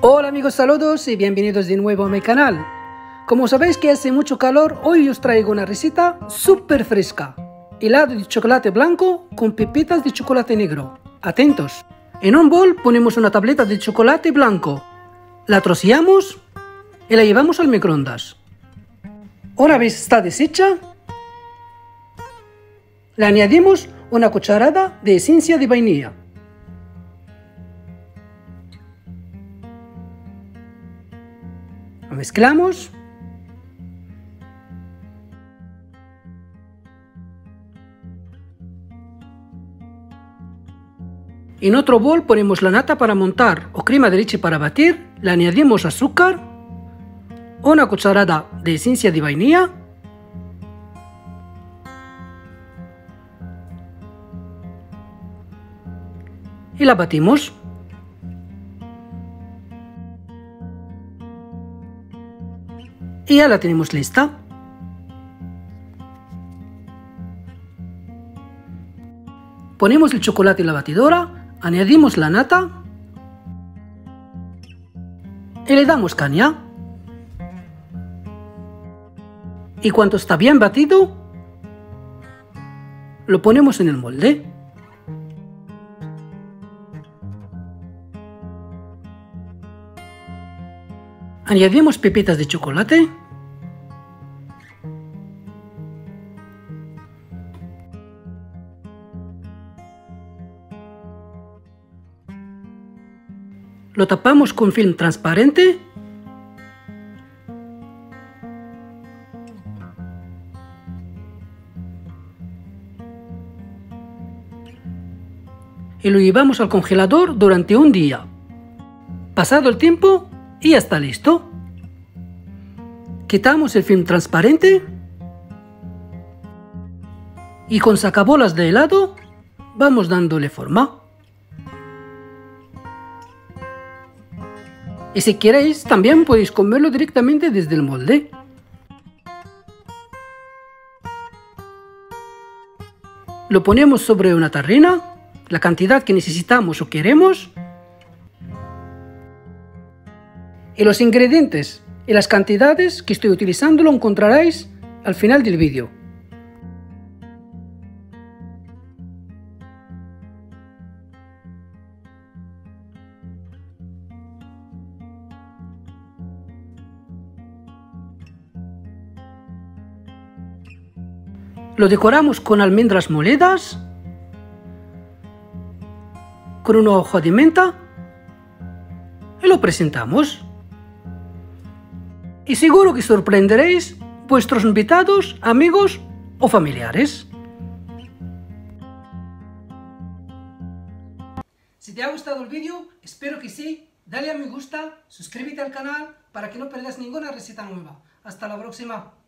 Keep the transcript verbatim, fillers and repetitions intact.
Hola amigos, saludos y bienvenidos de nuevo a mi canal. Como sabéis que hace mucho calor, hoy os traigo una receta súper fresca. Helado de chocolate blanco con pepitas de chocolate negro. Atentos. En un bol ponemos una tableta de chocolate blanco. La troceamos y la llevamos al microondas. Una vez está deshecha, le añadimos una cucharada de esencia de vainilla. Lo mezclamos. En otro bol ponemos la nata para montar o crema de leche para batir, le añadimos azúcar, una cucharada de esencia de vainilla y la batimos. Y ya la tenemos lista. Ponemos el chocolate en la batidora, añadimos la nata y le damos caña. Y cuando está bien batido, lo ponemos en el molde. Añadimos pepitas de chocolate. Lo tapamos con film transparente. Y lo llevamos al congelador durante un día. Pasado el tiempo, y ya está listo. Quitamos el film transparente y con sacabolas de helado vamos dándole forma. Y si queréis también podéis comerlo directamente desde el molde. Lo ponemos sobre una tarrina, la cantidad que necesitamos o queremos. Y los ingredientes y las cantidades que estoy utilizando lo encontraréis al final del vídeo. Lo decoramos con almendras molidas, con una hoja de menta y lo presentamos. Y seguro que sorprenderéis vuestros invitados, amigos o familiares. Si te ha gustado el vídeo, espero que sí. Dale a me gusta, suscríbete al canal para que no pierdas ninguna receta nueva. Hasta la próxima.